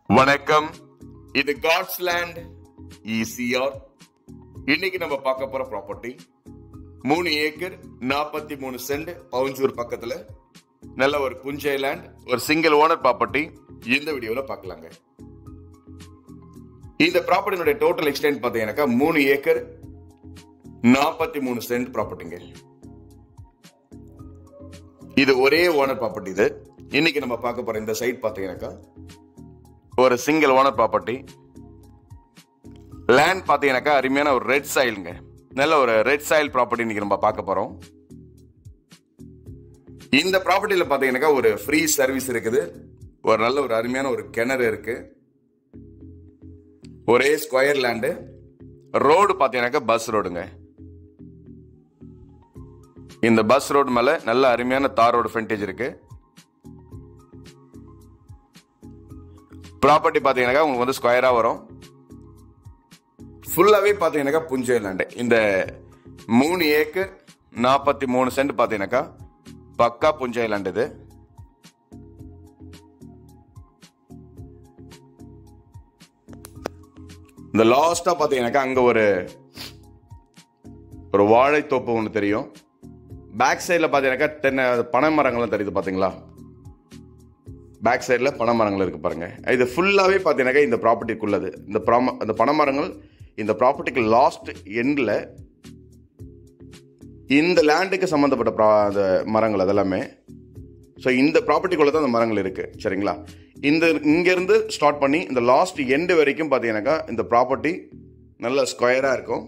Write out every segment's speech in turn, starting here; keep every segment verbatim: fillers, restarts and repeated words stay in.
வணக்கம், இது God's land ECR. இன்னைக்கு நம்ம பார்க்க போற ப்ராப்பர்ட்டி மூணு ஏக்கர் நாற்பத்தி மூணு சென்ட் பவுஞ்சூர் பக்கத்துல நல்ல ஒரு புஞ்சை லேண்ட், ஒரு சிங்கிள் ஓனர் ப்ராப்பர்ட்டி. இந்த வீடியோல பார்க்கலாங்க. இந்த ப்ராப்பர்ட்டியோட டோட்டல் எக்ஸ்டென்ட் பார்த்தீங்கன்னாக்கா மூணு ஏக்கர் நாற்பத்தி மூணு சென்ட் ப்ராப்பர்ட்டிங்க. இது ஒரே ஓனர் ப்ராப்பர்ட்டி. இது இன்னைக்கு நம்ம பார்க்க போற இந்த சைட் பார்த்தீங்கன்னாக்கா ஒரு சிங்கிள் ஓனர் ப்ராப்பர்ட்டி. லேண்ட் பார்த்தீங்கன்னாக்கா அருமையான ஒரு ரெட் சாயிலுங்க. நல்ல ஒரு ரெட் சாயில் ப்ராப்பர்ட்டி இன்னைக்கு நம்ம பார்க்க போறோம். இந்த ப்ராப்பர்ட்டியில் பார்த்தீங்கன்னாக்கா ஒரு ஃப்ரீ சர்வீஸ் இருக்குது. ஒரு நல்ல ஒரு அருமையான ஒரு கிணறு இருக்கு. ஒரே ஸ்கொயர் லேண்டு. ரோடு பார்த்தீங்கன்னாக்கா பஸ் ரோடுங்க. இந்த பஸ் ரோடு மேல நல்ல அருமையான தார் ரோடு ஃப்ரண்டேஜ் இருக்கு. ப்ராப்பர்ட்டி பார்த்தீங்கன்னாக்கா உங்களுக்கு வந்து ஸ்கொயரா வரும். ஃபுல்லாவே பார்த்தீங்கன்னாக்கா புஞ்சை லேண்டு. இந்த மூணு ஏக்கர் நாற்பத்தி மூணு சென்ட் பார்த்தீங்கன்னாக்கா பக்கா புஞ்சை லேண்ட். இது இந்த லாஸ்டா பார்த்தீங்கன்னாக்கா அங்க ஒரு ஒரு வாழைத்தோப்பு ஒன்று தெரியும். பேக் சைடில் பார்த்தீங்கன்னாக்கா தென்னை பனை மரங்கள்லாம் தெரியுது பார்த்தீங்களா? பேக் சைடில் பனை மரங்கள் இருக்கு பாருங்க. இது ஃபுல்லாகவே பார்த்தீங்கன்னாக்கா இந்த ப்ராப்பர்ட்டிக்குள்ளது. இந்த ப்ராம இந்த பனை மரங்கள் இந்த ப்ராப்பர்ட்டிக்கு லாஸ்ட் எண்டில் இந்த லேண்டுக்கு சம்மந்தப்பட்ட ப்ரா அந்த மரங்கள் அதெல்லாமே. ஸோ இந்த ப்ராப்பர்ட்டிக்குள்ள தான் அந்த மரங்கள் இருக்கு. சரிங்களா? இந்த இங்கேருந்து ஸ்டார்ட் பண்ணி இந்த லாஸ்ட் எண்டு வரைக்கும் பார்த்தீங்கன்னாக்கா இந்த ப்ராப்பர்ட்டி நல்ல ஸ்கொயராக இருக்கும்.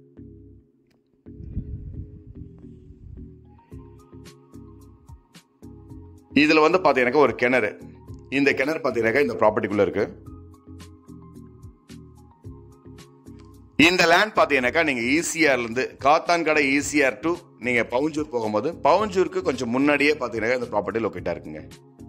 இதுல வந்து பாத்தீங்கன்னா ஒரு கிணறு. இந்த கிணறு பாத்தீங்கன்னா இந்த ப்ராப்பர்ட்டிக்குள்ள இருக்கு. இந்த லேண்ட் பாத்தீங்கன்னாக்கா நீங்க ஈசிஆர்ல இருந்து காத்தான்கடை ஈசிஆர் டு நீங்க பவுஞ்சூர் போகும்போது பவுஞ்சூருக்கு கொஞ்சம் முன்னாடியே பாத்தீங்கன்னா இந்த ப்ராப்பர்ட்டி லொக்கேட்டா இருக்குங்க.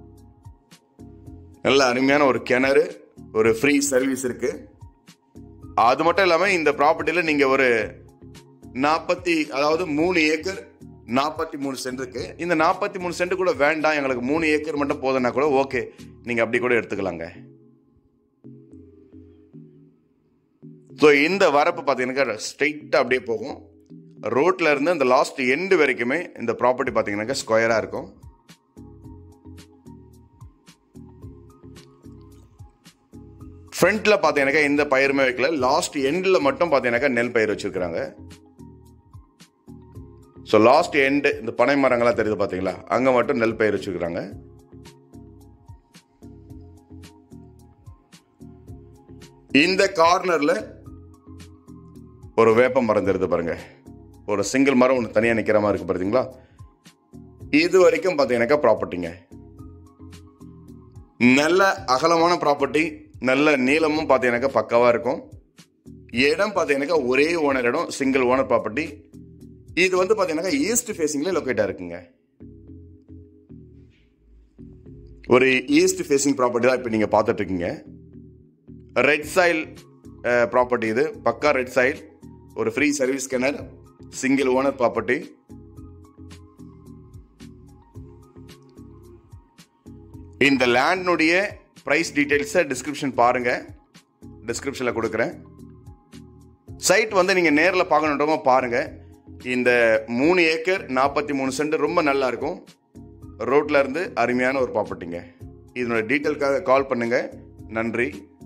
நல்ல அருமையான ஒரு கிணறு, ஒரு ஃப்ரீ சர்வீஸ் இருக்கு. அது மட்டும் இல்லாம இந்த ப்ராப்பர்ட்டியில நீங்க ஒரு நாற்பத்தி அதாவது மூணு ஏக்கர் நாற்பத்தி மூணு சென்ட் இருக்கு. இந்த நாற்பத்தி மூணு சென்ட் கூட வேண்டாம், எங்களுக்கு மூணு ஏக்கர் மட்டும் போதுன்னா கூட ஓகே, நீங்க அப்படி கூட எடுத்துக்கலாங்க. ஸோ இந்த வரப்பு பார்த்தீங்கன்னா ஸ்ட்ரெயிட்டா அப்படியே போகும். ரோட்ல இருந்து இந்த லாஸ்ட் எண்டு வரைக்குமே இந்த ப்ராப்பர்ட்டி பார்த்தீங்கன்னா ஸ்கொயரா இருக்கும். ஃப்ரண்ட்ல பார்த்தீங்கன்னா இந்த பயிருமே வைக்கல. லாஸ்ட் எண்டில் மட்டும் பார்த்தீங்கன்னா நெல் பயிர் வச்சிருக்காங்க. ஸோ லாஸ்ட் எண்டு இந்த பனை மரங்கள்லாம் தெரியுது பார்த்தீங்களா? அங்கே மட்டும் நெல் பயிர் வச்சுக்கிறாங்க. இந்த கார்னர்ல ஒரு வேப்ப மரம் தெரியுது பாருங்க. ஒரு சிங்கிள் மரம் ஒன்று தனியாக நிற்கிற மாதிரி இருக்கு பார்த்தீங்களா? இது வரைக்கும் பார்த்தீங்கன்னாக்கா ப்ராப்பர்ட்டிங்க. நல்ல அகலமான ப்ராப்பர்ட்டி, நல்ல நீளமும் பார்த்தீங்கன்னாக்கா பக்காவாக இருக்கும். இடம் பார்த்தீங்கன்னாக்கா ஒரே ஓனர் இடம், சிங்கிள் ஓனர் ப்ராப்பர்ட்டி. இது வந்து பாத்தீங்கன்னா ஈஸ்ட் ஃபேசிங்ல லொகேட்டா இருக்குங்க. ஒரு ஈஸ்ட் ஃபேசிங் ப்ராப்பர்ட்டி தான் இப்போ நீங்க பார்த்துட்டு இருக்கீங்க. Red soil property. இது பக்கா ரெட் சாயில், ஒரு ஃப்ரீ சர்வீஸ் கிணறு, சிங்கிள் ஓனர் ப்ராப்பர்ட்டி. இந்த லேண்டுடைய பிரைஸ் டீடைல்ஸை டிஸ்கிரிப்ஷன் பாருங்க, டிஸ்கிரிப்ஷன்ல கொடுக்குறேன். சைட் வந்து நீங்க நேரில் பார்க்கணுன்றமா பாருங்க. இந்த மூணு ஏக்கர் நாற்பத்தி மூணு சென்ட் ரொம்ப நல்லா இருக்கும். ரோட்ல இருந்து அருமையான ஒரு ப்ராப்பர்ட்டிங்க. இதனோட டீட்டெயிலுக்காக கால் பண்ணுங்க. நன்றி.